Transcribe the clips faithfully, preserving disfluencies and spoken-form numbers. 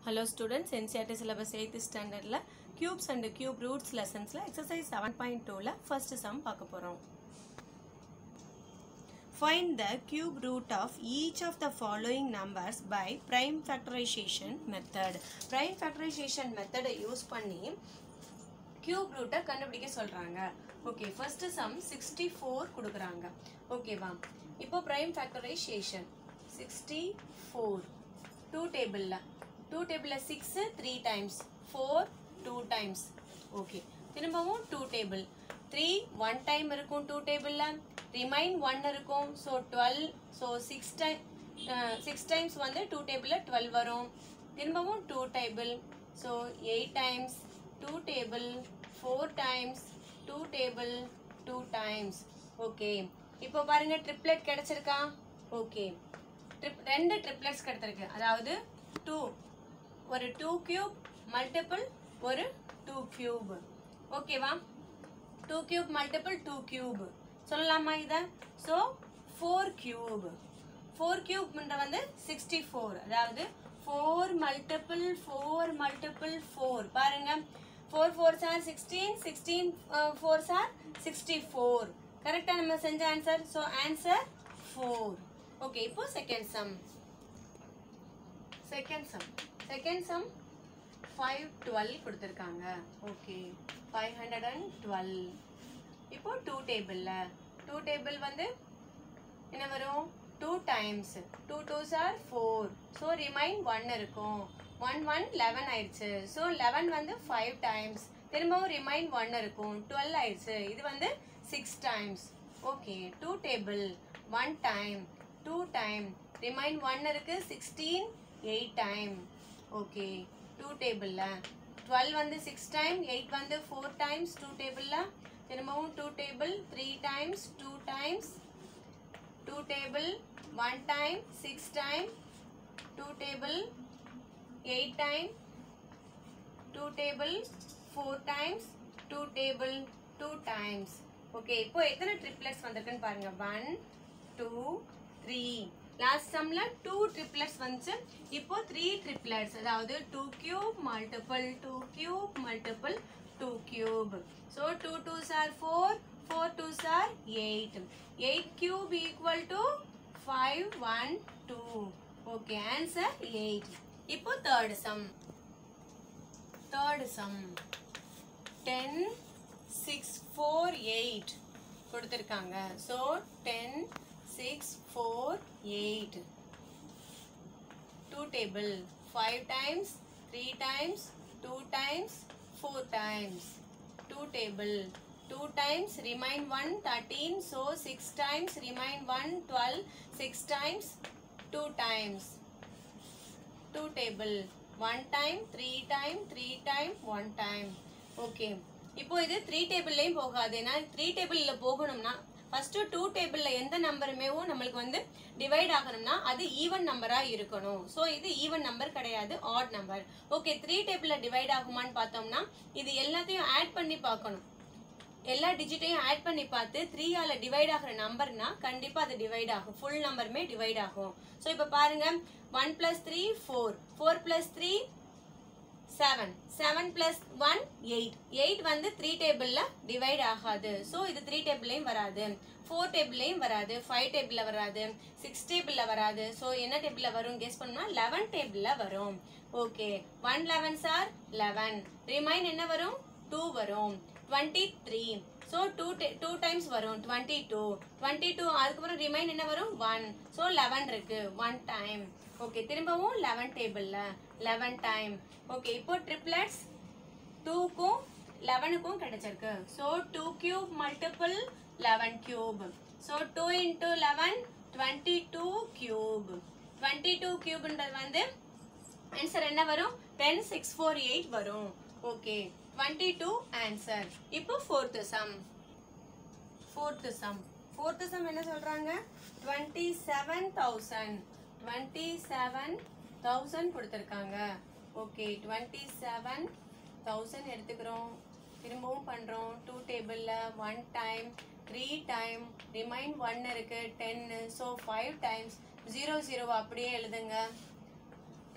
Hello students, N C E R T syllabus eighth standard la cubes and cube roots lessons la exercise seven point two la first sum பார்க்க போறோம். Find the cube root of each of the following numbers by prime factorization method. Prime factorization method use பண்ணி cube root கண்டுபிடிக்க சொல்றாங்க. Okay, first sum sixty-four கொடுக்கறாங்க. Okay வா. இப்போ prime factorization sixty-four two table la two table six three times four two times. Okay, திரும்பவும் two table three one time இருக்கும் two table la remain one இருக்கும். So twelve, so six time uh, six times வந்து two table twelve வரும். திரும்பவும் two table, so eight times two table four times two table two times. Okay, இப்போ பாருங்க triplet கிடைச்சிருக்கா? Okay, ரெண்டு triplets கிடைச்சிருக்கு. அதாவது two ஒரு two cube multiple ஒரு two cube. ஓகேவா? two cube multiple two cube சொல்லலாமா இத? So four cube. four cube ன்ற வந்து sixty-four. அதாவது four multiple four multiple four. பாருங்க four fours are sixteen, sixteen uh, fours are sixty-four. கரெக்ட்டா நம்ம செஞ்ச answer. So answer four. Okay, இப்போ second sum. Second sum. Second sum five twelve கொடுத்திருக்காங்க. Okay, five twelve. இப்போ two table ல two table வந்து என்ன வரும்? two times two twos are four. So remain one இருக்கும். one one eleven ஆயிடுச்சு. So eleven வந்து five times. திரும்பவும் remain one இருக்கும். twelve ஆயிடுச்சு. இது வந்து six times. Okay, two table one time two time remain one இருக்கு. sixteen eight time. Okay, two table ல twelve வந்து six time, eight வந்து four times. two table ல திரும்பவும் two table three times two times two table one time six time two table eight time two table four times two table two times. Okay, இப்போ எத்தனை triplets வந்திருக்குன்னு பாருங்க. one two three. last sumல two triplets வந்துச்சு. இப்போ three triplets. அதாவது two cube multiple two cube multiple two cube. So two twos are four, four twos are eight. eight cube equal to five one two. Okay, answer eight. இப்போ third sum. Third sum ten six four eight கொடுத்திருக்காங்க. So ten six four eight. two table five times three times two times four times. two table two times remain one thirteen. So six times remain one twelve. six times two times. two table one time three time three time one time. Okay, இப்போ இது three table லையும் போகாது. ஏன்னா three table ல போகணும்னா first two table ல எந்த நம்பருமேவும் நம்மளுக்கு வந்து டிவைட் ஆகணும்னா அது ஈவன் நம்பரா இருக்கணும். சோ இது ஈவன் நம்பர் கிடையாது, odd number. Okay, three table ல டிவைட் ஆகுமான்னு பார்த்தோம்னா இது எல்லாத்தையும் ஆட் பண்ணி பார்க்கணும். எல்லா டிஜிட்டையும் ஆட் பண்ணி பார்த்து three ஆல டிவைட் ஆகுற நம்பர்னா கண்டிப்பா அது டிவைட் ஆகும். ஃபுல் நம்பருமே டிவைட் ஆகும். சோ இப்போ பாருங்க one plus three four, four plus three seven, seven plus one eight. eight வந்து three table ல டிவைட் ஆகாது. சோ இது three table லையும் வராது, four table லையும் வராது, five table ல வராது, six table ல வராது. சோ என்ன table ல வரும் கெஸ் பண்ணா eleven table ல வரும். Okay, one elevens are eleven. Remain என்ன வரும்? two வரும். twenty-three. So two two times வரும். twenty-two. twenty-two அதுக்கு அப்புறம் ரிமைன் என்ன வரும்? one. சோ eleven இருக்கு. one time. ஓகே, திரும்பவும் eleven table ல eleven time. ஓகே, இப்போ triplets two க்கும் eleven க்கும் கிடைச்சிருக்கு. So two cube multiple eleven cube. So two into eleven twenty-two cube. twenty-two cube ன்றது வந்து ஆன்சர் என்ன வரும்? ten six four eight வரும். Okay, twenty-two answer. இப்போ fourth sum. fourth sum. fourth sum என்ன சொல்றாங்க? twenty-seven thousand. twenty-seven thousand கொடுத்திருக்காங்க. Okay, twenty-seven thousand எடுத்துக்கிறோம். திரும்பவும் பண்றோம். two table ல one time three time remain one இருக்கு ten. so five times zero zero அப்படியே எழுதுங்க.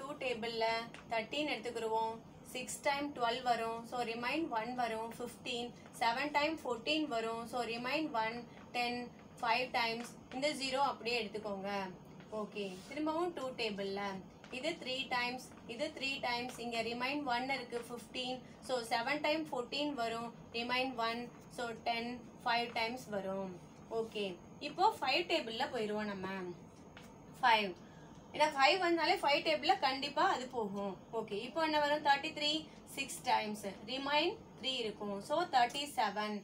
டூ டேபிளில் தேர்ட்டீன் எடுத்துக்கிடுவோம். சிக்ஸ் டைம் டுவெல் வரும், ஸோ ரிமைன் ஒன் வரும். ஃபிஃப்டீன் செவன் டைம் ஃபோர்டீன் வரும், so remain one. Ten five times இந்த ஜீரோ அப்படியே எடுத்துக்கோங்க. ஓகே, திரும்பவும் டூ டேபிளில் இது த்ரீ டைம்ஸ், இது த்ரீ டைம்ஸ், இங்கே ரிமைன் ஒன் இருக்கு fifteen, so seven time fourteen வரும், remain one, so ten five times வரும். ஓகே, இப்போ ஃபைவ் டேபிளில் போயிடுவோம் நம்ம. ஃபைவ் ஏன்னா ஃபைவ் வந்தாலே ஃபைவ் டேபிளில் கண்டிப்பாக அது போகும். ஓகே, இப்போ என்ன வரும்? Thirty three six times, remain three இருக்கும், so thirty seven.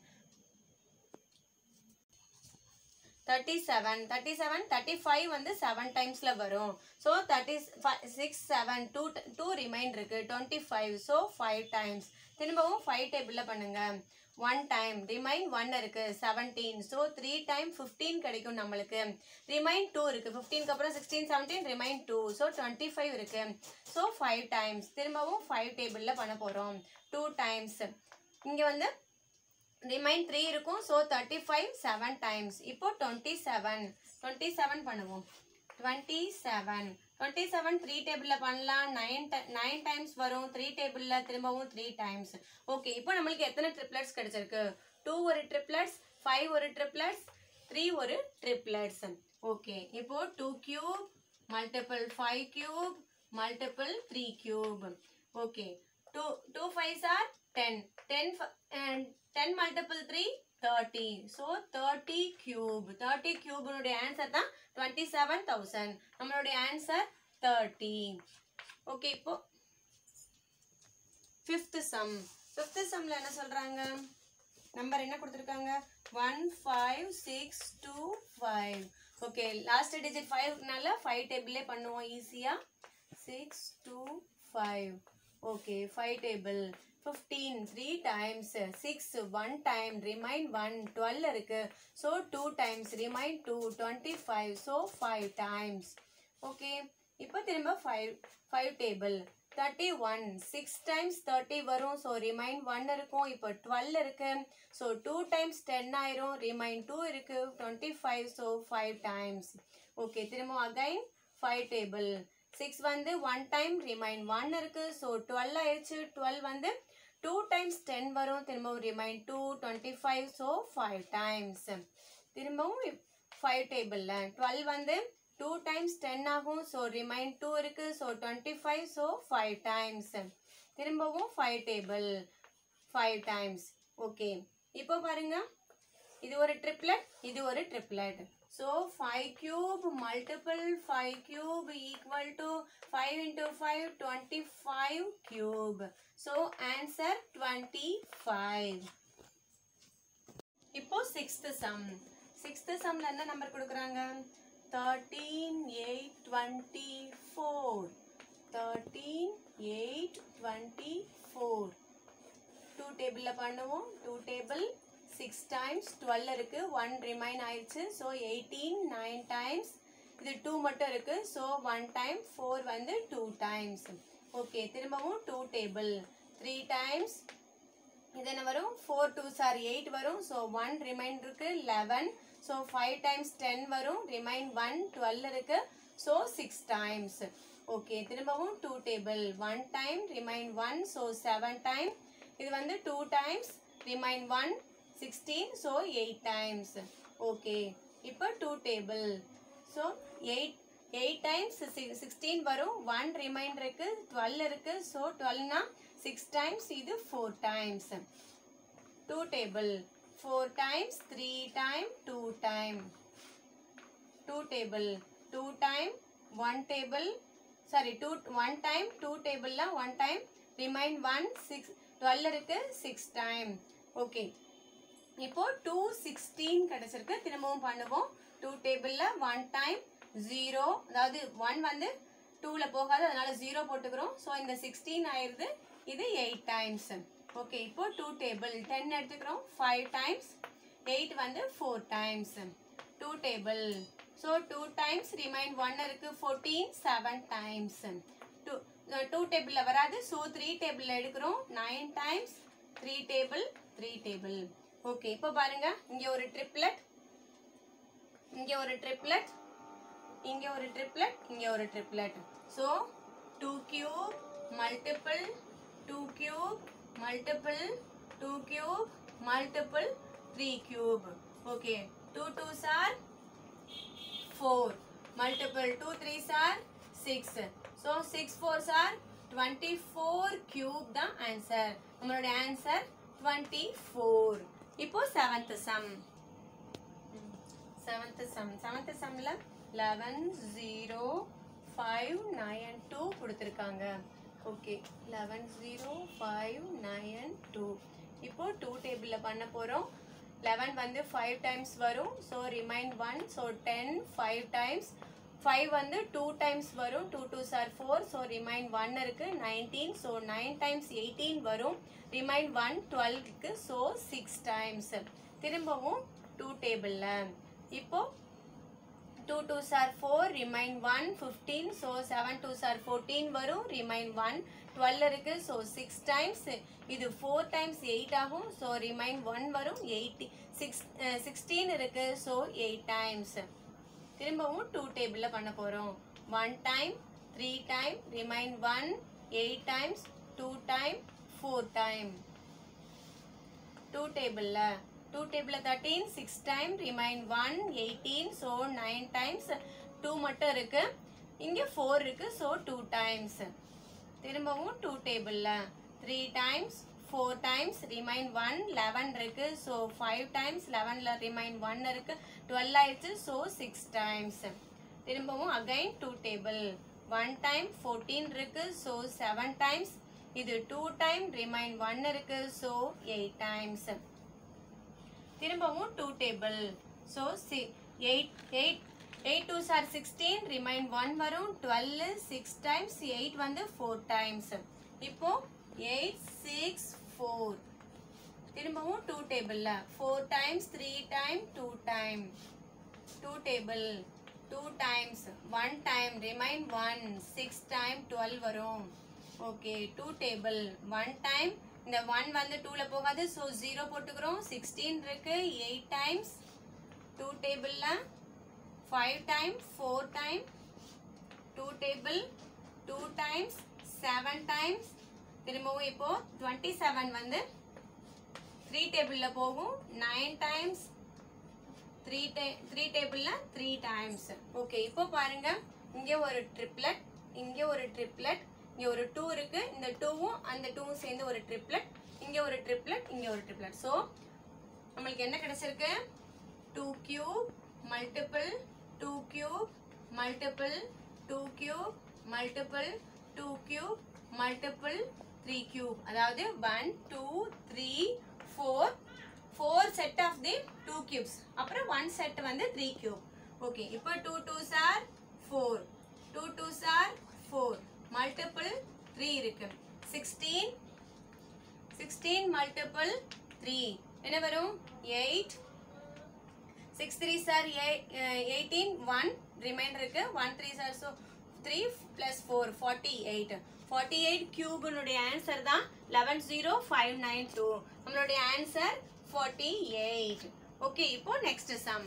Thirty seven thirty seven thirty five வந்து செவன் டைம்ஸ்ல வரும், so thirty six seven two two remain இருக்கு twenty five, so five times. திரும்பவும் ஃபைவ் டேபிளில் பண்ணுங்க. ஒன் டைம் ரிமைன் ஒன் இருக்கு seventeen, so three time fifteen கிடைக்கும் நம்மளுக்கு. ரிமைன் டூ இருக்கு ஃபிஃப்டீனுக்கு அப்புறம் sixteen seventeen remain two, so twenty five இருக்கு, ஸோ ஃபைவ் டைம்ஸ். திரும்பவும் ஃபைவ் டேபிளில் பண்ண போகிறோம். டூ டைம்ஸ் இங்கே வந்து ரிமைன் த்ரீ இருக்கும், so thirty five seven times. இப்போ டுவெண்ட்டி செவன் டுவெண்ட்டி செவன் பண்ணுவோம். Twenty seven twenty seven three டேபிளில் பண்ணலாம். நைன் நைன் டைம்ஸ் வரும் த்ரீ டேபிளில், திரும்பவும் த்ரீ டைம்ஸ். ஓகே, இப்போ நம்மளுக்கு எத்தனை ட்ரிப்ளெட்ஸ் கிடைச்சிருக்கு? டூ ஒரு ட்ரிப்ளெட்ஸ், ஃபைவ் ஒரு ட்ரிப்ளெட்ஸ், த்ரீ ஒரு ட்ரிப்ளெட்ஸ். ஓகே, இப்போ two cube multiple five cube multiple three cube. Okay, two two fives are ten, ten ten multiple three thirty, so thirty cube. thirty cube உடைய answer தான் twenty-seven thousand. நம்மளுடைய answer thirty. Okay, இப்போ fifth sum. fifth sumல என்ன சொல்றாங்க? Number என்ன கொடுத்திருக்காங்க? one five six two five. Okay, last digit five-னால five டேபிளே பண்ணுவோம் ஈஸியா. six two five. Okay, five table. fifteen three times, six one time, remain one, twelve இருக்கு, so two times, remain two, twenty-five, so five times. Okay, இப்போ திரும்ப five five table. thirty-one six times thirty வரும், so remain one இருக்கும். இப்போ twelve இருக்கு, so two times ten ஆயிரும், remain two இருக்கு, twenty-five, so five times. Okay, திரும்ப again five table. six வந்து one time, remain one இருக்கு, so twelve ஆயிடுச்சு. twelve வந்து two times ten வரும், திரும்பவும் remain two, twenty-five, so five times. திரும்பவும் five table. twelve வந்து two times ten ஆகும், so remain two இருக்கு, so twenty-five, so five times. திரும்பவும் five table. five times. Okay, இப்போ பாருங்க, இது ஒரு triplet, இது ஒரு triplet. So five cube multiple five cube equal to five into five, twenty-five cube. So answer twenty-five. இப்போ sixth sum. sixth sumல என்ன number கொடுக்குறாங்க? thirteen eight twenty-four. thirteen eight twenty-four. two table பண்ணுவோம். two table. six times twelve இருக்கு, one remain ஆயிடுச்சு, so eighteen nine times. இது two மட்டும் இருக்கு, so one time, four வந்து two times. ஓகே, திரும்பவும் two table. three times. இது என்ன வரும்? four twos are eight வரும், so one remain இருக்கு, eleven, so five times ten வரும், remain one, twelve இருக்கு, so six times. ஓகே, திரும்பவும் two table. one time, remain one, so seven time. இது வந்து two times, remain one, sixteen, so eight times. Okay, இப்போ two table. So eight eight times sixteen வரும், one remain இருக்கு, twelve இருக்கு, so twelve னா six times, இது four times. two table. four times, three time, two time. two table. two time, one table. Sorry, two one time, two table ல one time, remain one, six, twelve இருக்கு, six time. Okay. இப்போ two sixteen கிடைச்சிருக்கு, திரும்பவும் பண்ணுவோம். two டேபிள்ல one time zero, அதாவது one வந்து twoல போகாது, அதனால zero போட்டுக்கிறோம், so இந்த sixteen ஆயிருது, இது eight times. ஓகே, இப்போ two டேபிள். ten எடுத்துக்கிறோம், five times, eight வந்து four times. two table. so two times, remain one இருக்கு, fourteen, seven times. two two டேபிள்ல வராது, so three டேபிள் எடுக்கிறோம், nine times, three table, three table. Okay, இப்போ பாருங்க, இங்க ஒரு ட்ரிப்ளெட், இங்க ஒரு ட்ரிப்ளெட், இங்க ஒரு ட்ரிப்ளெட், இங்க ஒரு triplet. So two cube multiple two cube multiple two cube multiple three cube. Okay, two twos are four multiple two threes are six. So six fours are twenty-four cube the answer. நம்மளோட answer twenty-four. இப்போ seventh sum. seventh sum. seventh sumல eleven zero five nine two கொடுத்திருக்காங்க. Okay, eleven zero five nine two. இப்போ two டேபிள்ல பண்ண போறோம். eleven வந்து five times வரும். So remain one. So ten five times. five வந்து two times வரும். two twos are four. So remain one இருக்கு. nineteen. So nine times eighteen வரும். remain one twelve இருக்கு. So six times. திரும்பவும் two டேபிள்ல. இப்போ two twos are four. remain one fifteen. So seven twos are fourteen வரும். remain one twelve இருக்கு. So six times. இது four times eight ஆகும். So remain one வரும். eight six sixteen இருக்கு. So eight times. திரும்பவும் two டேபிள்ல பண்ண போறோம். one time three time remain one eight times two time four time. two டேபிள்ல two டேபிள்ல thirteen six time remain one eighteen. So nine times. two மட்டும் இருக்கு. இங்க four இருக்கு. So two times. திரும்பவும் two டேபிள்ல three times four times remain one eleven இருக்கு. So five times elevenல remain one இருக்கு. twelve ஆயிடுச்சு. So six times. திரும்பவும் again two table. one time fourteen இருக்கு. So seven times. இது two time remain one இருக்கு. So eight times. திரும்பவும் two table. So eight eight eight twos are sixteen remain one வரும். twelve six times. eight வந்து four times. இப்போ eight six four. திரும்பவும் two டேபிள்ல four times three time two time. two table two times one time remain one six time twelve வரும். Okay, two table one time. இந்த one வந்து two ல போகாது. So zero போட்டுக்கிறோம். sixteen இருக்கு. eight times. two டேபிள்ல five time four time. two table two times seven times. திரும்பவும் இப்போ twenty-seven வந்து three டேபிள்ல போகும். nine times three three டேபிள்ல three times. ஓகே, இப்போ பாருங்க, இங்க ஒரு ட்ரிப்லெட், இங்க ஒரு ட்ரிப்லெட், இங்க ஒரு two இருக்கு. இந்த டூவும் அந்த டூவும் சேர்ந்து ஒரு ட்ரிப்லெட், இங்க ஒரு ட்ரிப்லெட், இங்க ஒரு ட்ரிப்லெட். சோ நமக்கு என்ன கிடைச்சிருக்கு? two cube multiple two cube multiple two cube multiple two cube multiple three cube. அதாவது one two three four four set of the two cubes. அப்புறம் one set வந்து three cube. ஓகே, இப்போ two twos are four. two twos are four. multiple three இருக்கு. sixteen sixteen multiple three என்ன வரும்? eight. six threes are eighteen. one remainder இருக்கு. one threes are so three plus four forty-eight. forty-eight cube உடைய answer தான் eleven zero five nine two. நம்மளுடைய answer forty-eight. Okay, இப்போ next sum.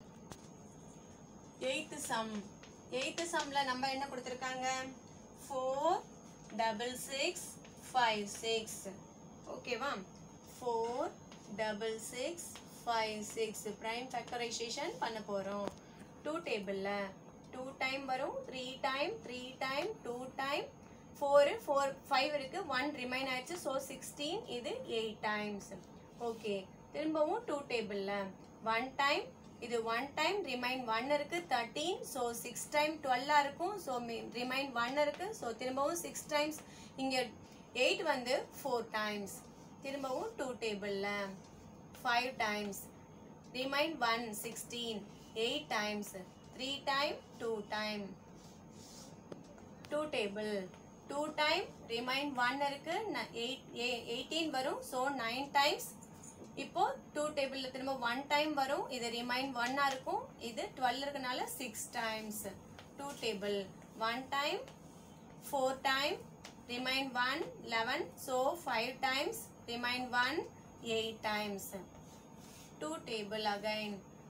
eighth sum. eighth sumல நம்ம என்ன கொடுத்திருக்காங்க? four double six five six. ஓகேவா? four double six five six prime factorization பண்ண போறோம். two டேபிள்ல two time வரும். three time three time two time four four five இருக்கு. one remain ஆயிடுச்சு. so sixteen. இது eight times. ஓகே, திரும்பவும் two டேபிள்ல one time, இது one time remain one இருக்கு. thirteen. so six time twelve இருக்கும். so remain one இருக்கு. so திரும்பவும் six times. இங்க eight வந்து four times. திரும்பவும் two டேபிள்ல five times remain one sixteen. eight times. three time two time. two table two time remain one இருக்கு. eighteen வரும். so nine times. இப்போ two டேபிள்ல திரும்ப one time வரும். இது remain one ஆ இருக்கும். இது twelve இருக்கனால six times. two table one time four time remain one eleven. so five times remain one eight times. two table again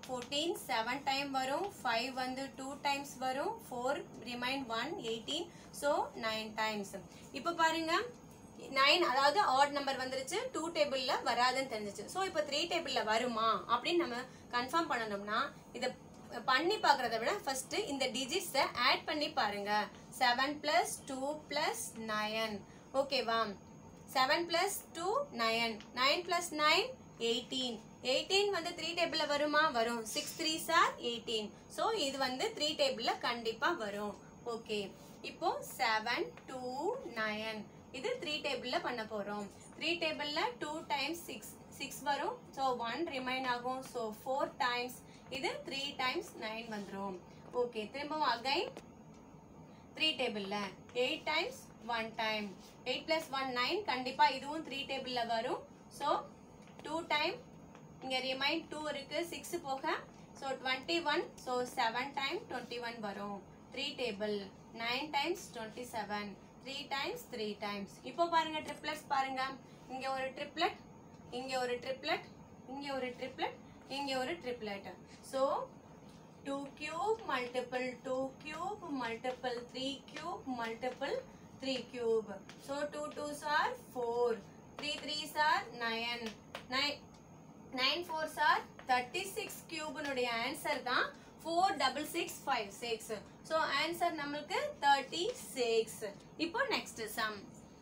fourteen seven time வரும், five வந்து two times வரும், four remain one eighteen, so nine times. இப்போ பாருங்க nine அதாவது odd number வந்துருச்சு, two டேபிள்ல வராதுன்னு தெரிஞ்சிச்சு. ஸோ இப்போ three டேபிள்ல வருமா அப்படின்னு நம்ம கன்ஃபார்ம் பண்ணணும்னா இதை பண்ணி பார்க்கறத விட ஃபர்ஸ்ட் இந்த டிஜிட்ஸை ஆட் பண்ணி பாருங்க. seven plus two plus nine, ஓகேவா? seven plus two nine, nine plus nine eighteen, eighteen வந்து three டேபிள்ல வருமா? வரும். six threes are eighteen, so இது வந்து three டேபிள்ல கண்டிப்பா வரும். ஓகே, இப்போ seven two nine இது three டேபிள்ல பண்ண போறோம். three டேபிள்ல two times six, six வரும், ஸோ one ரிமைன் ஆகும், ஸோ four times இது three times nine வந்துரும். ஓகே, திரும்பவும் அகைன் three டேபிள்ல eight times one time, eight plus one nine, கண்டிப்பா இதுவும் three டேபிள்ல வரும். ஸோ two time இங்க ரிமைன் two இருக்கு, six போக, so twenty-one, so seven time twenty-one வரும். three table nine times twenty-seven, three times three times. இப்போ பாருங்க ட்ரிப்ளெட்ஸ் பாருங்க. இங்க ஒரு ட்ரிப்ளெட், இங்க ஒரு ட்ரிப்ளெட், இங்க ஒரு ட்ரிப்ளெட், இங்க ஒரு triplet. So two cube multiple two cube multiple three cube multiple three cube. So two twos are four, three threes are nine, nine nine fours are thirty-six cube. னுடைய answer தான் four six six five six. So answer நமக்கு thirty-six. இப்போ next sum.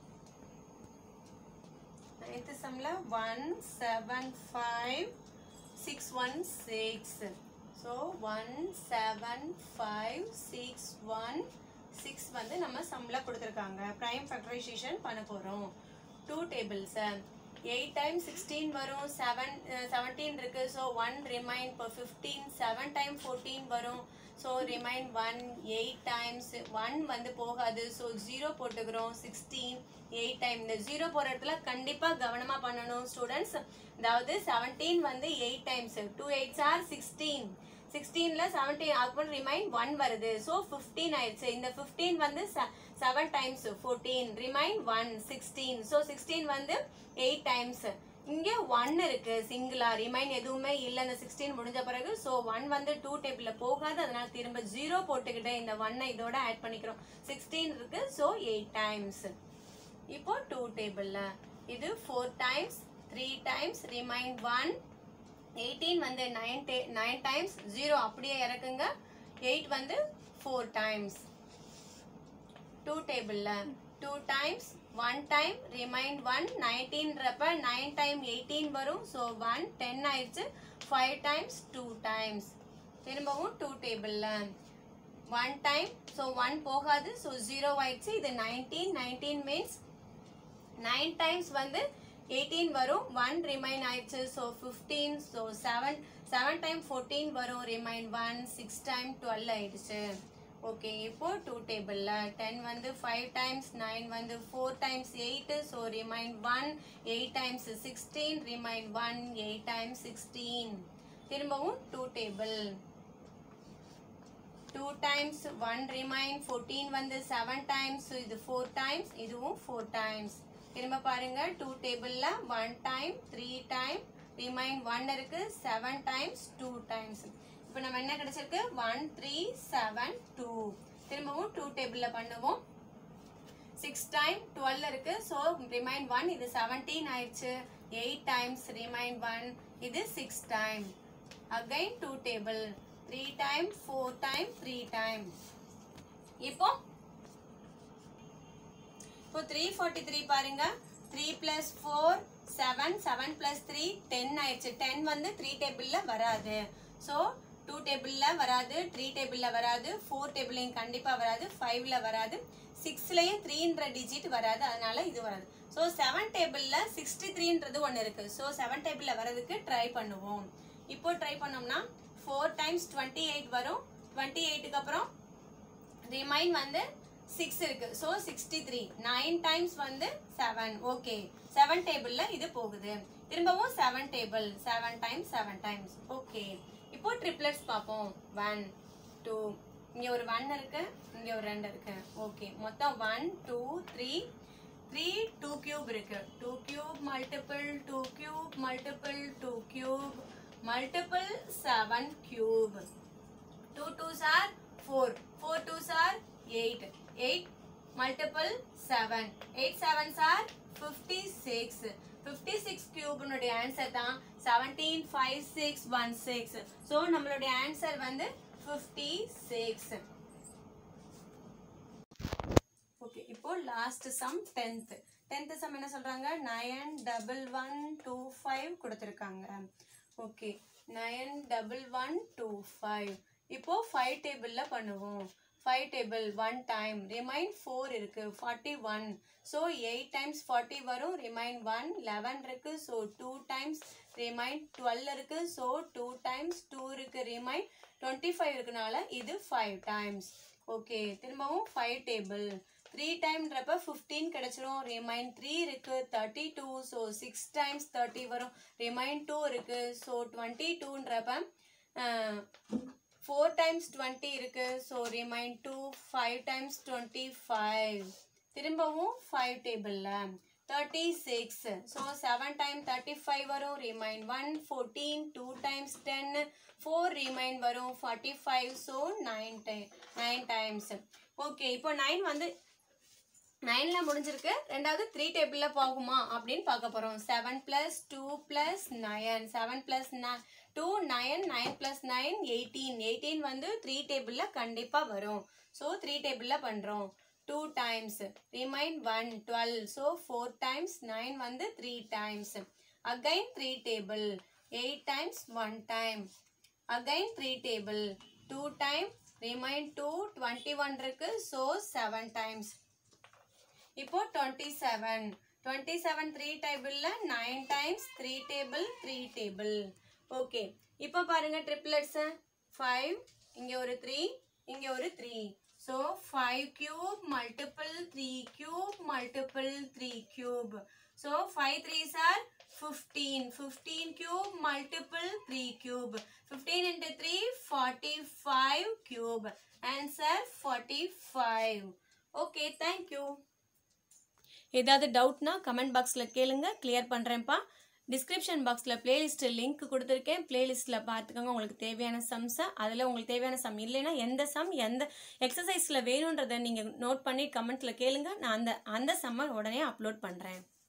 ninth sumல one seven five six one six. So one seven five six one six வந்து நம்ம சம்ல கொடுத்திருக்காங்க. prime factorization பண்ண போறோம். two tables, eight times sixteen வரும், seven seventeen இருக்கு, so one remain per fifteen, seven times fourteen வரும், so remain one, eight times one வந்து போகாது, so zero போட்டுக்கிறோம், sixteen, eight time. இந்த zero போற இடத்துல கண்டிப்பா கவனமா பண்ணணும் ஸ்டூடெண்ட்ஸ். அதாவது seventeen வந்து eight times, two eights are sixteen, sixteenல seventeen அப்புறம் ரிமைன் one வருது, so fifteen ஆயிடுச்சு. இந்த fifteen வந்து seven times fourteen, remain one, sixteen, so sixteen வந்து eight times. இங்க one இருக்கு சிங்கிளா, ரிமைன் எதுவுமே இல்ல இந்த sixteen முடிஞ்ச பிறகு, so one வந்து two டேபிள்ல போகாது, அதனால திரும்ப zero போட்டுக்கிட்டு இந்த one இதோட ஆட் பண்ணிக்கிறோம். sixteen இருக்கு, so eight times. இப்போ two டேபிள்ல இது four times, three times, remain one, eighteen வந்து nine nine times, zero அப்படியே இறக்குங்க, eight வந்து four times. two டேபிள்ல two times, one time, remain one, nineteen ரப்ப nine time eighteen வரும், so one, ten ஆயிடுச்சு, five times, two times. திரும்பவும் two டேபிள்ல one time, so one போகாது, so zero ஆயிடுச்சு, இது nineteen, nineteen means nine times வந்து eighteen வரும், one remain ஆயிடுச்சு, so fifteen, so seven, seven time fourteen வரும், remain one, six time twelve ஆயிடுச்சு. ஓகே, இப்போ two டேபிள்ல ten வந்து five times, nine வந்து four times eight, so remain one, eight times sixteen, remain one, eight times sixteen. திரும்பவும் two table two times, one remain, fourteen வந்து seven times, இது four times, இதுவும் four times. திரும்ப பாருங்க two டேபிள்ல one time, three time, remain one இருக்கு, seven times, two times. இப்போ நம்ம என்ன கிடைச்சிருக்கு? one three seven two. திரும்பவும் two டேபிள்ல பண்ணுவோம். six time twelve இருக்கு, so remain one, இது seventeen ஆயிடுச்சு, eight times, remain one, இது six time. Again two table, three time, four time, three time. இப்போ இப்போ three forty-three பாருங்க, three plus four seven, seven plus three ten ஆயிடுச்சு. ten வந்து three டேபிள்ல வராது, so two டேபிள்ல வராது, three டேபிள்ல வராது, four டேபிள்லையும் கண்டிப்பா வராது, fiveல வராது, sixலையும் threeன்ற டிஜிட் வராது, அதனால இது வராது. so seven டேபிள்ல sixty-threeன்றது ஒன்னு இருக்கு, so seven டேபிள்ல வரதுக்கு ட்ரை பண்ணுவோம். இப்போ ட்ரை பண்ணோம்னா four times twenty-eight வரும், twenty-eightக்கு அப்புறம் ரிமைன் வந்து six இருக்கு, so sixty-three, nine times வந்து seven. ஓகே, seven டேபிள்ல இது போகுது. திரும்பவும் seven table, seven times, seven times. Okay, இப்போ ட்ரிப்ளெட்ஸ் பாப்போம். one two, இங்க ஒரு one இருக்கு, இங்க ஒரு two இருக்கு. ஓகே, மொத்தம் one two three, three two cube இருக்கு. two cube multiple two cube multiple two cube multiple seven cube. two twos are four. four twos are eight. eight multiple seven. eight sevens are fifty-six. fifty-six cube உன்னுடைய answer தான் seventeen five six one six. So நம்மளுடைய answer வந்து fifty-six. Okay, இப்போ last sum tenth. tenth sum என்ன சொல்றாங்க? nine one one two five கொடுத்திருக்காங்க. Okay, nine one one two five. இப்போ five டேபிள்ல பண்ணுவோம். five table one time remain four இருக்கு forty-one. So eight times forty வரும் remain one. eleven இருக்கு so two times remain twelve இருக்கு so two times two இருக்கு remain twenty-five இருக்குனால இது five times. Okay, திரும்பவும் five table three time ரப்ப fifteen கிடைச்சிரும் remain three இருக்கு thirty-two so six times thirty வரும் remain two இருக்கு so twenty-two ரப்ப four times twenty இருக்கு so remain two. five times twenty-five திரும்பவும் five டேபிள்ல thirty-six so seven times thirty-five வரும் remain one. fourteen two times ten four remain வரும் forty-five so nine nine times. Okay, இப்போ nine வந்து nine ல முடிஞ்சிருக்கு. ரெண்டாவது three டேபிள்ல போகுமா அப்படினு பார்க்க போறோம். seven plus two plus nine. seven plus two nine. nine plus nine eighteen. eighteen வந்து three டேபிள்ல கண்டிப்பா வரும். so three டேபிள்ல பண்றோம். two times remain one. twelve so four times. nine வந்து three times. again three table. eight times one time. again three table. two time remain two. twenty-one இருக்கு so seven times. இப்போ twenty-seven. twenty-seven three டேபிள்ல nine times. three table three table. Okay, இப்போ பாருங்க triplets. five இங்க ஒரு three இங்க ஒரு three. so five cube multiple three cube multiple three cube. so five threes are fifteen. fifteen cube multiple three cube. fifteen into three forty-five cube. Answer forty-five. Okay, thank you. ஏதாவது டவுட்னா comment பாக்ஸில் கேளுங்க, clear பண்ணுறேன்ப்பா. Description பாக்ஸில் playlist link கொடுத்துருக்கேன். பிளேலிஸ்ட்டில் பார்த்துக்கோங்க உங்களுக்கு தேவையான சம்ஸை. அதில் உங்களுக்கு தேவையான சம் இல்லைன்னா எந்த சம் எந்த எக்ஸசைஸில் வேணுன்றதை நீங்கள் நோட் பண்ணி கமெண்ட்டில் கேளுங்க. நான் அந்த அந்த சம்மை உடனே அப்லோட் பண்ணுறேன்.